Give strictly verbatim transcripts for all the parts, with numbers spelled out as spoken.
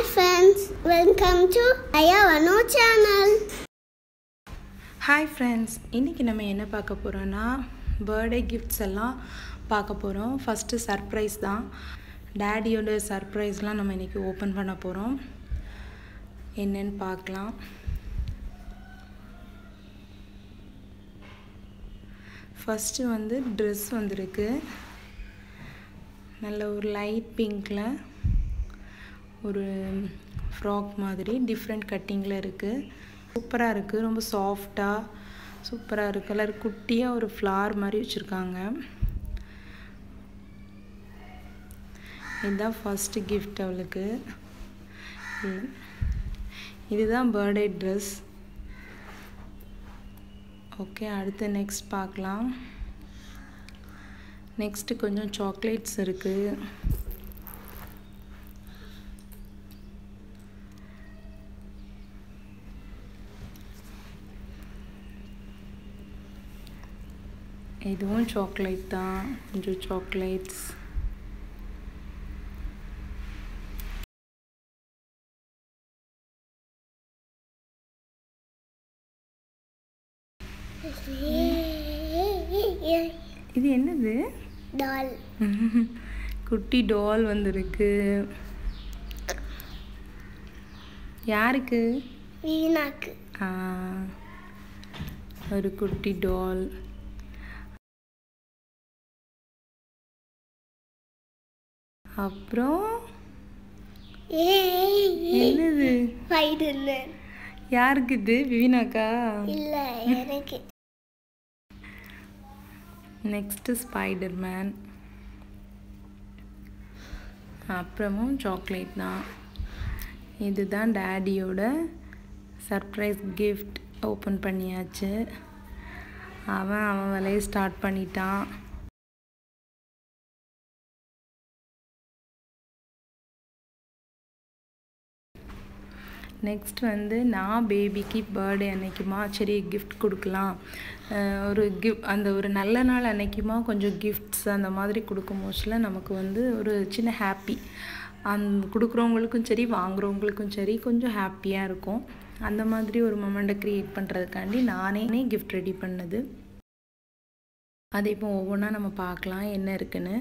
Hi friends, welcome to Ayavano channel. Hi friends, இன்னைக்கு நம்ம என்ன பார்க்க போறோம்னா பர்த்டே கிஃப்ட்ஸ் எல்லாம் பார்க்க போறோம். ஃபர்ஸ்ட் சர்ப்ரைஸ் தான். டாடியோட சர்ப்ரைஸ்லாம் நம்ம இன்னைக்கு ஓபன் பண்ண போறோம். என்னன்னு பார்க்கலாம். ஃபர்ஸ்ட் வந்து Dress வந்திருக்கு. நல்ல ஒரு லைட் பிங்க்ல ஒரு ஃப்ராக் மாதிரி டிஃப்ரெண்ட் கட்டிங்ல இருக்கு. சூப்பரா இருக்கு. ரொம்ப சாஃப்ட்டா சூப்பரா இருக்கு. கலர் குட்டியா ஒரு ஃப்ளவர் மாதிரி வச்சிருக்காங்க. இதுதான் ஃபர்ஸ்ட் gift அவளுக்கு. இதுதான் பர்த்டே Dress. ஓகே, அடுத்து நெக்ஸ்ட் பார்க்கலாம். நெக்ஸ்ட் கொஞ்சம் சாக்லேட்ஸ் இருக்கு. இதுவும் சாக்லேட் தான். கொஞ்சம் சாக்லேட்ஸ். இது என்னது? டால். குட்டி டால் வந்திருக்கு. யாருக்கு? வீணாக்கு. ஆ, ஒரு குட்டி டால். அப்புறம் என்னது? ஸ்பைடர்மேன். யாருக்கு இது? விவினாக்கா? இல்ல, எனக்கு. Next Spiderman. அப்புறமும் சாக்லேட் தான். இதுதான் டாடியோட சர்ப்ரைஸ் கிஃப்ட். ஓப்பன் பண்ணியாச்சு. அவன் அவன் வேலையை ஸ்டார்ட் பண்ணிட்டான். நெக்ஸ்ட் வந்து நான் பேபிக்கு பர்த்டே அன்னைக்குமா சரி கிஃப்ட் கொடுக்கலாம், ஒரு கிஃப்ட் அந்த ஒரு நல்ல நாள் அன்னைக்குமா கொஞ்சம் கிஃப்ட்ஸ் அந்த மாதிரி கொடுக்கும் போதுல நமக்கு வந்து ஒரு சின்ன ஹாப்பி. அந்த கொடுக்குறவங்களுக்கும் சரி வாங்குறவங்களுக்கும் சரி கொஞ்சம் ஹாப்பியாக இருக்கும். அந்த மாதிரி ஒரு மொமெண்ட்டை க்ரியேட் பண்ணுறதுக்காண்டி நானே கிஃப்ட் ரெடி பண்ணது. அதை இப்போ ஒவ்வொன்றா நம்ம பார்க்கலாம் என்ன இருக்குன்னு.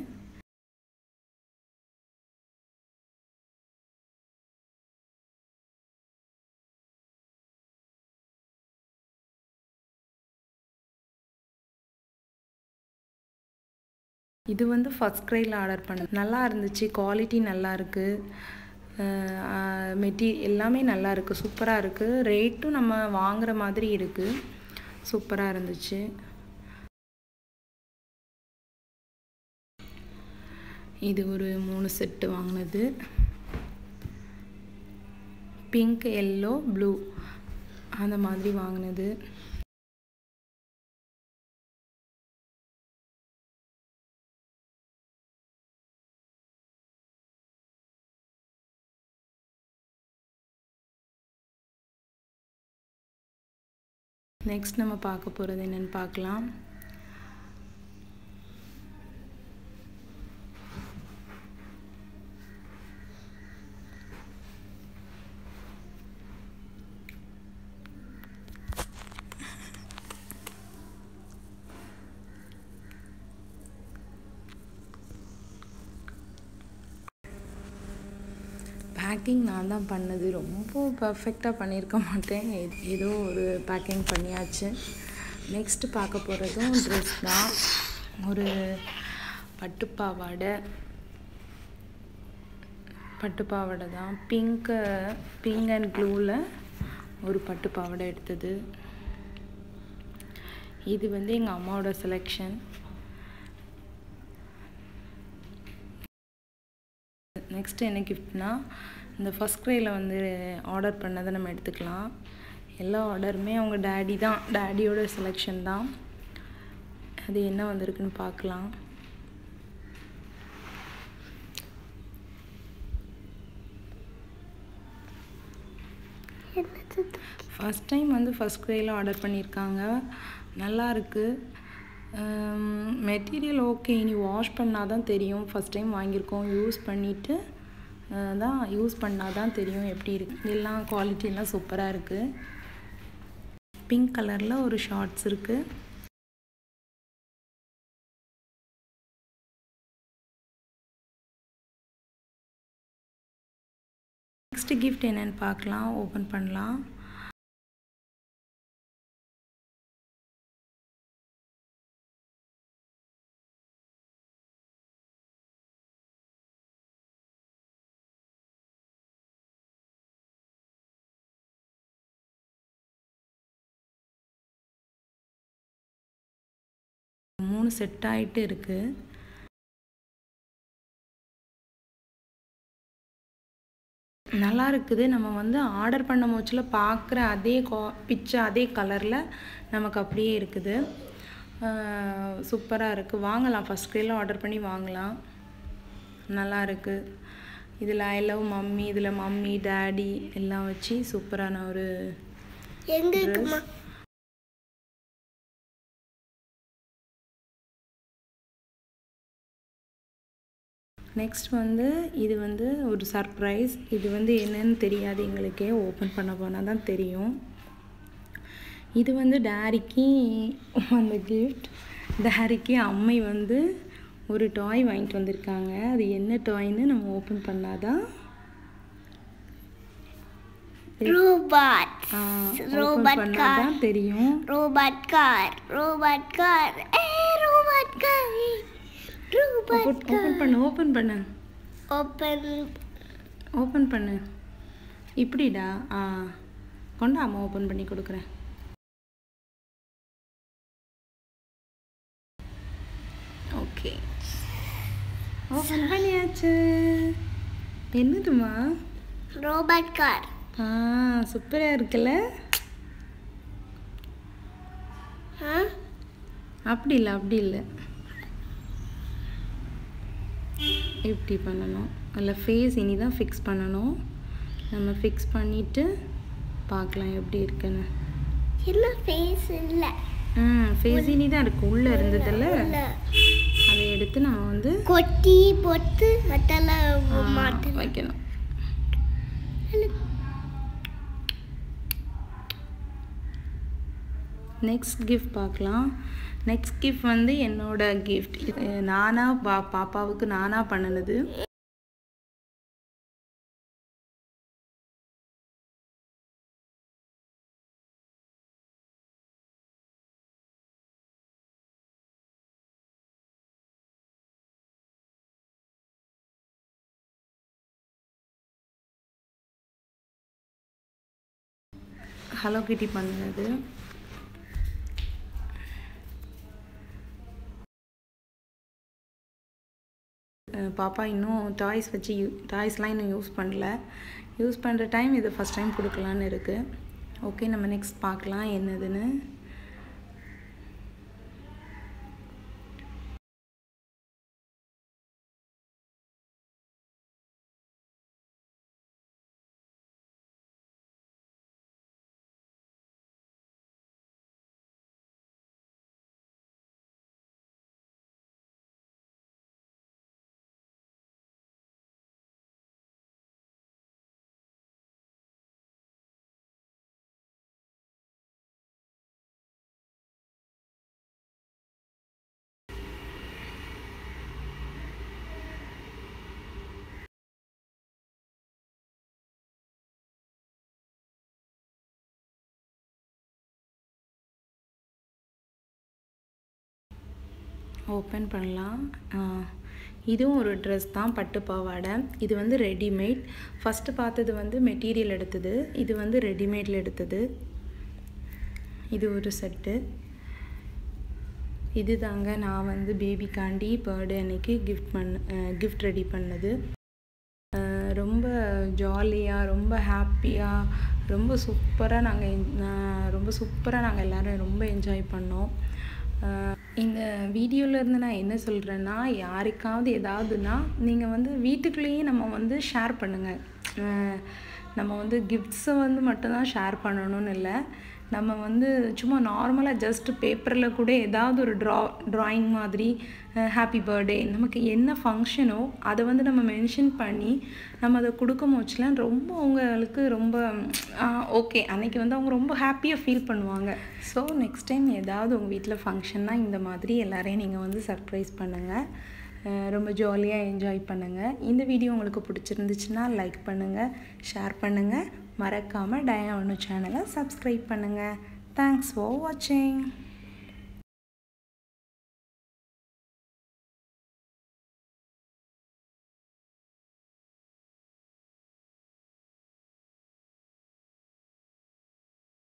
இது வந்து ஃபர்ஸ்ட் க்ரையில் ஆர்டர் பண்ணது. நல்லா இருந்துச்சு. குவாலிட்டி நல்லா இருக்குது. மெட்டீ எல்லாமே நல்லா இருக்குது. சூப்பராக இருக்குது. ரேட்டும் நம்ம வாங்குகிற மாதிரி இருக்குது. சூப்பராக இருந்துச்சு. இது ஒரு மூணு செட்டு வாங்கினது. பிங்க், எல்லோ, ப்ளூ அந்த மாதிரி வாங்கினது. நெக்ஸ்ட் நம்ம பார்க்க போகிறது என்னன்னு பார்க்கலாம். பேக்கிங் நான் தான் பண்ணது. ரொம்ப பர்ஃபெக்டாக பண்ணியிருக்க மாட்டேன். ஏதோ ஒரு பேக்கிங் பண்ணியாச்சு. நெக்ஸ்ட்டு பார்க்க போகிறதும் ட்ரெஸ் தான். ஒரு பட்டுப்பாவாடை. பட்டுப்பாவாடை தான். பிங்க்கு பிங்க் அண்ட் ப்ளூவில் ஒரு பட்டுப்பாவாடை எடுத்தது. இது வந்து எங்கள் அம்மாவோட செலெக்ஷன். நெக்ஸ்ட் என்ன கிஃப்ட்னா இந்த ஃபர்ஸ்ட் க்ரையில் வந்து ஆர்டர் பண்ணதை நம்ம எடுத்துக்கலாம். எல்லா ஆர்டருமே அவங்க டாடி தான், டாடியோட செலெக்ஷன் தான். அது என்ன வந்திருக்குன்னு பார்க்கலாம். ஃபர்ஸ்ட் டைம் வந்து ஃபர்ஸ்ட் க்ரையில் ஆர்டர் பண்ணியிருக்காங்க. நல்லா இருக்குது. மெட்டீரியல் ஓகே, இனி வாஷ் பண்ணால் தான் தெரியும். ஃபஸ்ட் டைம் வாங்கியிருக்கோம். யூஸ் பண்ணிவிட்டு தான் யூஸ் பண்ணால் தான் தெரியும் எப்படி இருக்குது. எல்லாம் குவாலிட்டியெல்லாம் சூப்பராக இருக்குது. பிங்க் கலரில் ஒரு ஷார்ட்ஸ் இருக்குது. நெக்ஸ்ட் கிஃப்ட் என்னென்னு பார்க்கலாம். ஓப்பன் பண்ணலாம். மூணு செட் ஆகிட்டு இருக்குது. நல்லா இருக்குது. நம்ம வந்து ஆர்டர் பண்ண மோச்சில் பார்க்குற அதே கா பிச்சை அதே கலரில் நமக்கு அப்படியே இருக்குது. சூப்பராக இருக்குது. வாங்கலாம். ஃபஸ்ட் க்ரேயில் ஆர்டர் பண்ணி வாங்கலாம். நல்லா இருக்குது. இதில் ஐ லவ் மம்மி, இதில் மம்மி டேடி எல்லாம் வச்சு சூப்பரான ஒரு ட்ரெஸ். நெக்ஸ்ட் வந்து இது வந்து ஒரு சர்ப்ரைஸ். இது வந்து என்னன்னு தெரியாது எங்களுக்கே. ஓப்பன் பண்ண போனால் தான் தெரியும். இது வந்து டேரிக்கு அந்த கிஃப்ட். டேரிக்கு அம்மை வந்து ஒரு டாய் வாங்கிட்டு வந்திருக்காங்க. அது என்ன டாய்ன்னு நம்ம ஓப்பன் பண்ணாதான் ரோபோட் ரோபோட் பண்ணாதான் தெரியும். ரோபோட் கார் ரோபோட் கார் ஏ ரோபோட் கார் ஓப்பன் பண்ணு ஓப்பன் பண்ணு ஓப்பன் ஓப்பன் பண்ணு. இப்படிடா. ஆ கொண்டா, அம்மா ஓப்பன் பண்ணி கொடுக்குறேன். ஓகே, ஓப்பன் பண்ணியாச்சு. என்னதுமா? Robot car. ஆ சூப்பராக இருக்குல்ல? அப்படி இல்லை அப்படி இல்லை இப்படி பண்ணணும். அதில் ஃபேஸ் இனி தான் ஃபிக்ஸ் பண்ணணும். நம்ம ஃபிக்ஸ் பண்ணிவிட்டு பார்க்கலாம் எப்படி இருக்குன்னு. என்ன ஃபேஸ் இல்லை. ம் ஃபேஸ் இனி தான் இருக்குது. உள்ளே இருந்ததில்ல, அதை எடுத்து நம்ம வந்து கொட்டி போட்டு மாட்ட வைக்கணும். நெக்ஸ்ட் கிஃப்ட் பார்க்கலாம். நெக்ஸ்ட் கிஃப்ட் வந்து என்னோட கிஃப்ட். நானா பா பாப்பாவுக்கு நானாக பண்ணினது. ஹலோ கிட்டி பண்ணினது. பாப்பா இன்னும் டாய்ஸ் வச்சு யூ டாய்ஸ்லாம் இன்னும் யூஸ் பண்ணல. யூஸ் பண்ணுற டைம் இது ஃபஸ்ட் டைம் கொடுக்கலான்னு இருக்குது. ஓகே, நம்ம நெக்ஸ்ட் பார்க்கலாம் என்னதுன்னு. ஓப்பன் பண்ணலாம். இதுவும் ஒரு ட்ரெஸ் தான், பட்டு பாவாடை. இது வந்து ரெடிமேட். ஃபஸ்ட்டு பார்த்தது வந்து மெட்டீரியல் எடுத்தது, இது வந்து ரெடிமேடில் எடுத்தது. இது ஒரு செட்டு. இது தாங்க நான் வந்து பேபிக்காண்டி பர்த்டே அன்னைக்கு கிஃப்ட் பண்ண கிஃப்ட் ரெடி பண்ணது. ரொம்ப ஜாலியாக, ரொம்ப ஹாப்பியாக, ரொம்ப சூப்பராக நாங்கள் ரொம்ப சூப்பராக நாங்கள் எல்லோரும் ரொம்ப என்ஜாய் பண்ணோம். இந்த வீடியோவிலேருந்து நான் என்ன சொல்கிறேன்னா, யாருக்காவது ஏதாவதுன்னா நீங்கள் வந்து வீட்டுக்குள்ளேயே நம்ம வந்து ஷேர் பண்ணுங்கள். நம்ம வந்து கிஃப்ட்ஸை வந்து மட்டும்தான் ஷேர் பண்ணணும்னு இல்லை. நம்ம வந்து சும்மா நார்மலாக ஜஸ்ட் பேப்பரில் கூட ஏதாவது ஒரு ட்ரா ட்ராயிங் மாதிரி ஹாப்பி பர்த்டே நமக்கு என்ன ஃபங்க்ஷனோ அதை வந்து நம்ம மென்ஷன் பண்ணி நம்ம அதை கொடுக்கும் போச்சுலாம் ரொம்ப அவங்களுக்கு ரொம்ப ஓகே அன்றைக்கி வந்து அவங்க ரொம்ப ஹாப்பியாக ஃபீல் பண்ணுவாங்க. ஸோ நெக்ஸ்ட் டைம் ஏதாவது உங்கள் வீட்டில் ஃபங்க்ஷன்னா இந்த மாதிரி எல்லாரையும் நீங்கள் வந்து சர்ப்ரைஸ் பண்ணுங்கள். ரொம்ப ஜாலியாக என்ஜாய் பண்ணுங்கள். இந்த வீடியோ உங்களுக்கு பிடிச்சிருந்துச்சுன்னா லைக் பண்ணுங்கள், ஷேர் பண்ணுங்கள், மறக்காமல் டயா அனு சேனலை சப்ஸ்கிரைப் பண்ணுங்கள். தேங்க்ஸ் ஃபார் வாட்சிங்.